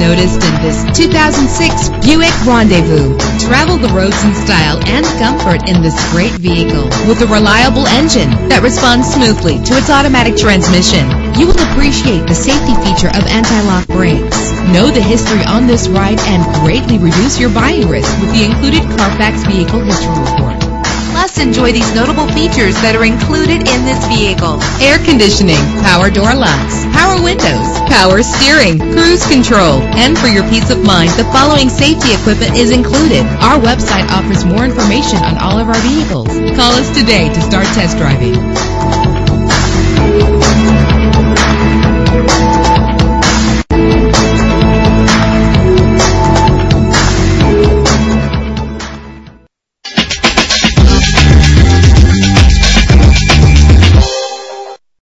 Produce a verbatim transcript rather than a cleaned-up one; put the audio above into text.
noticed in this two thousand six Buick Rendezvous. Travel the roads in style and comfort in this great vehicle with a reliable engine that responds smoothly to its automatic transmission. You will appreciate the safety feature of anti-lock brakes. Know the history on this ride and greatly reduce your buying risk with the included Carfax Vehicle History Report. Plus, enjoy these notable features that are included in this vehicle: air conditioning, power door locks, power windows, power steering, cruise control. And for your peace of mind, the following safety equipment is included. Our website offers more information on all of our vehicles. Call us today to start test driving.